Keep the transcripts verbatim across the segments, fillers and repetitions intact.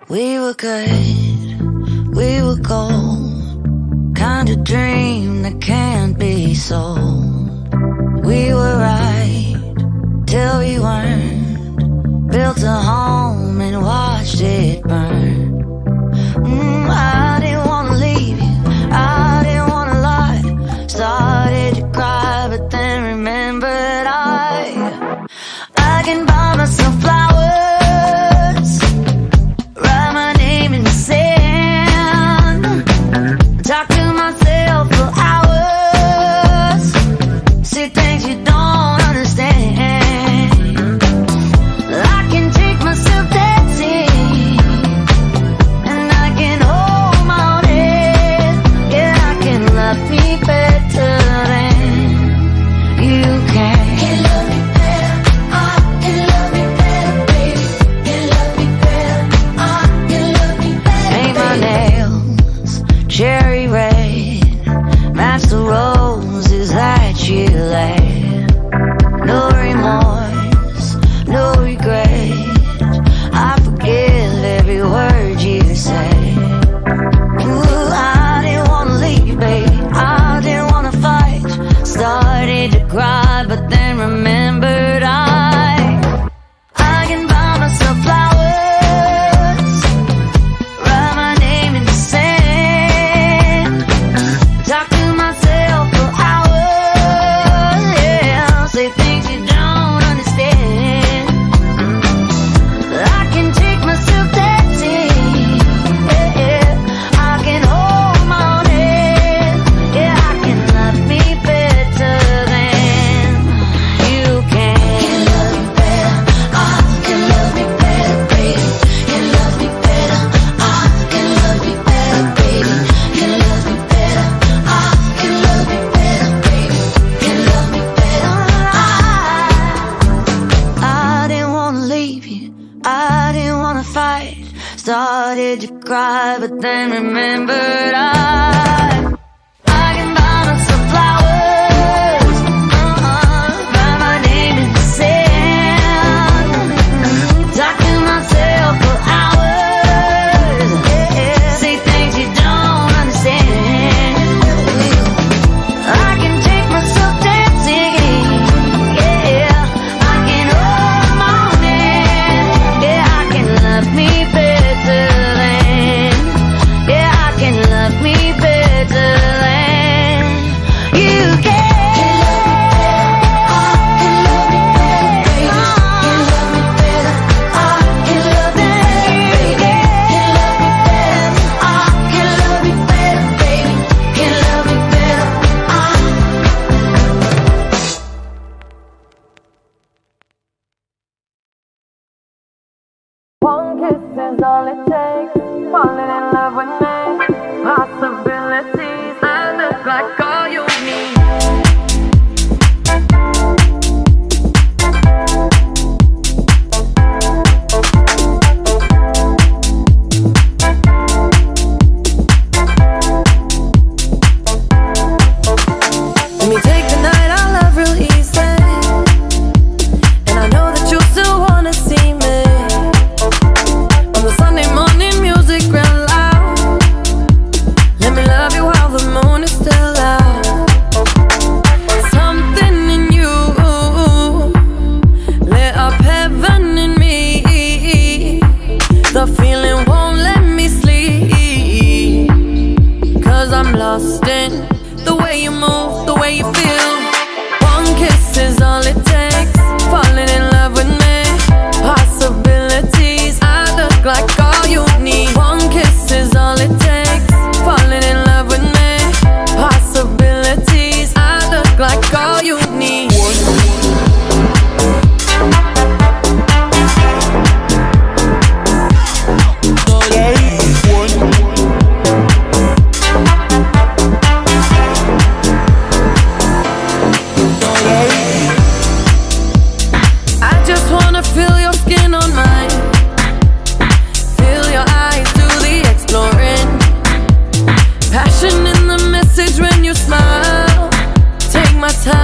We were good, we were gold, kind of dream that can't be sold. We were right till we weren't, built a home and watched it burn. mm, I didn't wanna leave you, I didn't wanna lie. Started to cry but then remembered I I can buy myself flowers, write my name in the sand, talk to myself for hours, say things you don't understand. I can take myself dancing, and I can hold my own head. Yeah, I can love me better than you can. Can love me better, I can love me better, baby. Can love me better, I can love me better. Paint my nails cherry red, match the roses that you laid. No remorse, no regret, I forgive every word you say. Ooh, I didn't wanna leave, baby, I didn't wanna fight. Started to cry but then remembered I I can buy myself flowers, write my name in the sand, talk to myself for hours, yeah, say things you don't understand. I can take myself dancing, yeah, yeah. I can hold my own head, yeah, I can love me better than you can. Can love me better, I can love me better, baby. Can love me better, I can love me better, baby. Can love me better, I can love me better, baby. Can love me better, I I didn't wanna leave you, I didn't wanna fight. Started to cry but then remembered I I can buy myself flowers, uh-uh, write my name in the sand, talk to myself for hours, yeah, say things you don't understand. I can take myself dancing, yeah, I can hold my own hand, yeah, I can love me better than, yeah, I can love me better than you can. Can love me better, I can love me better, baby. Can love me better, I One kiss is all it takes, falling in love with me. Possibilities, I look like all you need. Let me take the night, I love real easy, and I know that you still wanna see me. On the Sunday morning, music real loud. Let me love you while the moon is still out. Something in you lit up heaven in me. The feeling won't let me sleep, 'cause I'm lost in the way you move, the way you feel. One kiss is all it takes, falling in love with me. Possibilities, I look like all you need. One kiss is all it takes, falling in love with me. Possibilities, I look like all you need. I just wanna feel your skin on mine, feel your eyes do the exploring, passion in the message when you smile. Take my time.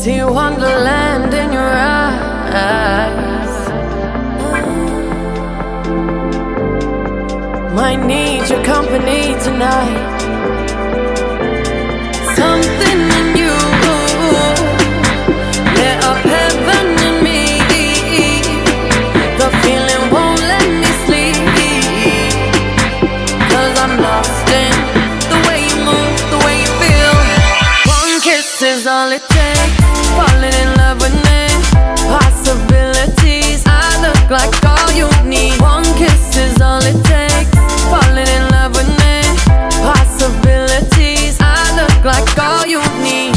See wonderland in your eyes. Might need your company tonight. Something in you lit up heaven in me. The feeling won't let me sleep, 'cause I'm lost in the way you move, the way you feel. One kiss is all it takes. Falling in love with me. Possibilities, I look like all you need. One kiss is all it takes. Falling in love with me. Possibilities, I look like all you need.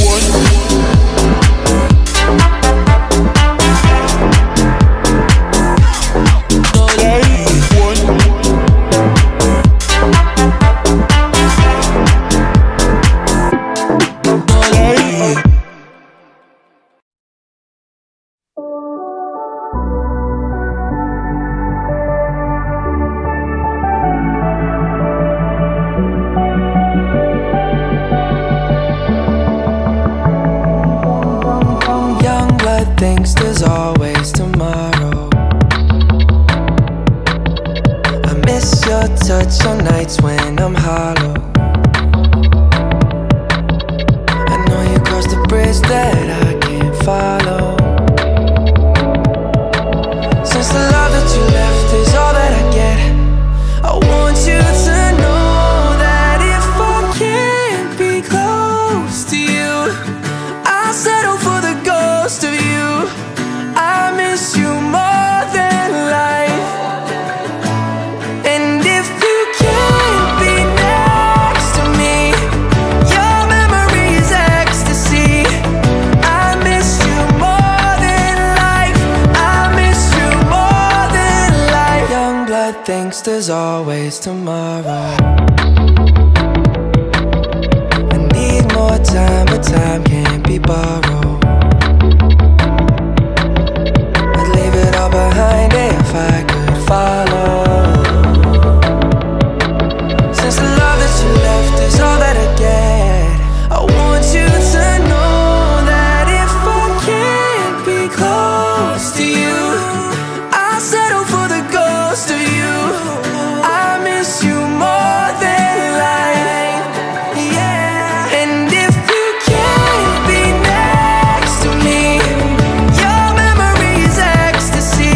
Thinks there's always tomorrow. I miss your touch on nights when I'm hollow. I know you crossed the bridge that I can't follow. Since the love that you left is all that I get, I want you to know that if I can't be close to you, I'll settle for the ghost of you. I miss you more than life. And if you can't be next to me, your memory is ecstasy. I miss you more than life. I miss you more than life. Young blood thinks there's always tomorrow. I need more time, but time can't be borrowed. Behind it if I could follow. Since the love that you left is all that I get, I want you to know that if I can't be close to you, I'll settle for the ghost of you. I miss you more than life, yeah. And if you can't be next to me, your memory is ecstasy.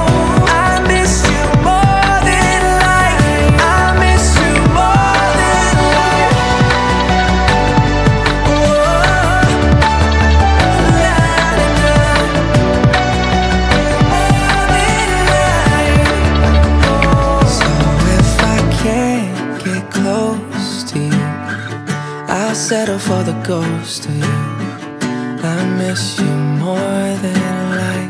Settle for the ghost of you. I miss you more than life.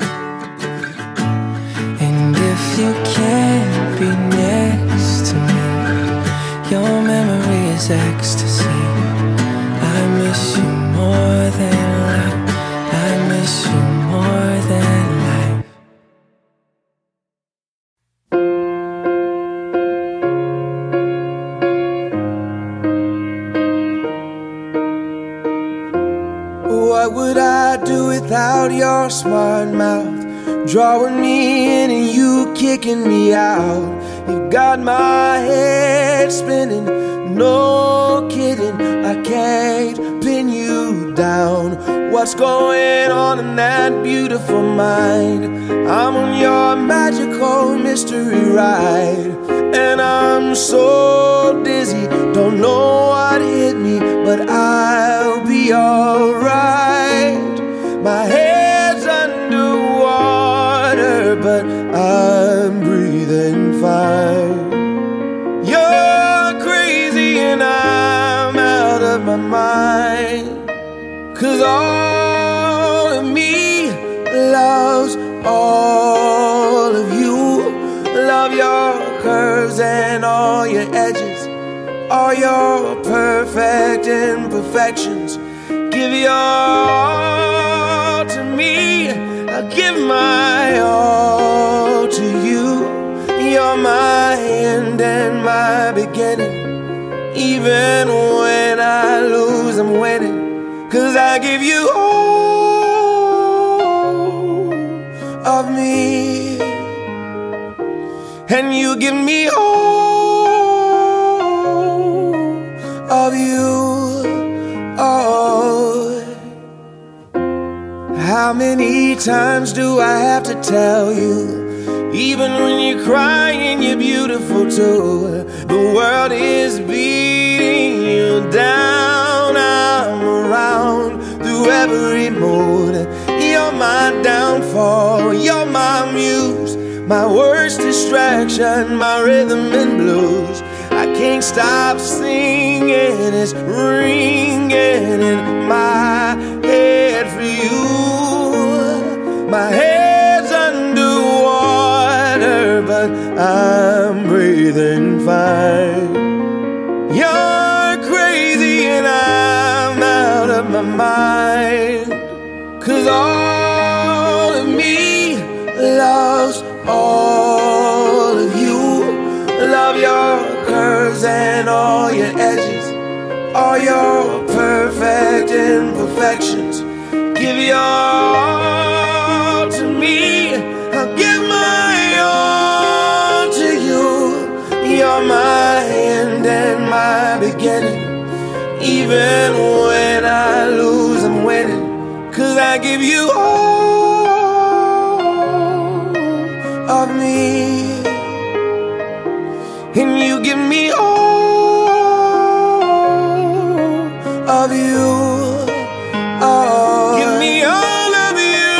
And if you can't be next to me, your memory is ecstasy. I miss you more than life. I miss you more than life. What would I do without your smart mouth? Drawing me in and you kicking me out. You got my head spinning, no kidding. I can't pin you down. What's going on in that beautiful mind? I'm on your magical mystery ride, and I'm so dizzy, don't know what hit me, but I'll be alright. My head's underwater, but I'm breathing fine. You're crazy and I'm out of my mind, 'cause all of me loves all of you. Love your curves and all your edges, all your perfect imperfections. Give your all to me, I'll give my all to you. You're my end and my beginning. Even when I lose, I'm winning, 'cause I give you all of me, and you give me all of you. Oh, how many times do I have to tell you? Even when you're crying, you're beautiful too. The world is beating you down. I'm around through every mood. You're my downfall, you're my muse, my worst distraction, my rhythm and blues. I can't stop singing, it's ringing in my head for you. My head's underwater, but I'm breathing fine. You're crazy and I'm out of my mind. 'Cause all of me loves all of you. Love your curves and all your edges, all your perfect imperfections. Give your all to me, I'll give my all to you. You're my end and my beginning. Even when I lose, I'm winning. 'Cause I give you all of me, and you give me all of you. Oh, give me all of you.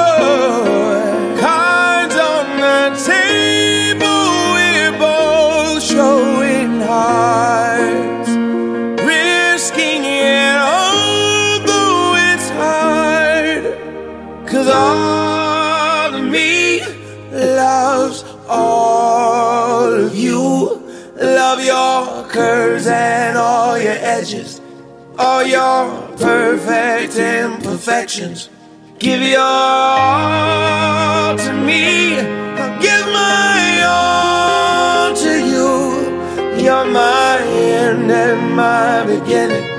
Cards on the table, we're both showing hearts, risking it although it's hard. 'Cause all of me loves all of you. Love your curves and all your edges, all your perfect imperfections. Give your all to me, I'll give my all to you. You're my end and my beginning.